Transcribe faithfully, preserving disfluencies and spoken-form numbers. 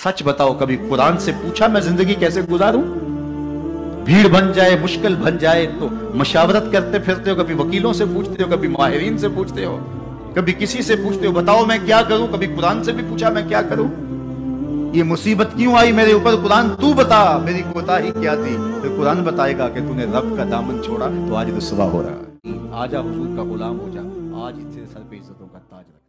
सच बताओ, कभी कुरान से पूछा मैं जिंदगी कैसे गुजारूं? भीड़ बन जाए, मुश्किल बन जाए तो मशावरत करते फिरते हो, कभी वकीलों से पूछते हो, कभी माहिरीन से पूछते हो, कभी किसी से पूछते हो बताओ मैं क्या करूं? कभी कुरान से भी पूछा मैं क्या करूं? ये मुसीबत क्यों आई मेरे ऊपर? कुरान तू बता, मेरी कोताही क्या थी? फिर कुरान बताएगा कि तूने रब का दामन छोड़ा तो आज रुसवा हो रहा है। आजा हुजूर का गुलाम हो जा, आज इससे सर पे इज्जतों का ताज रख।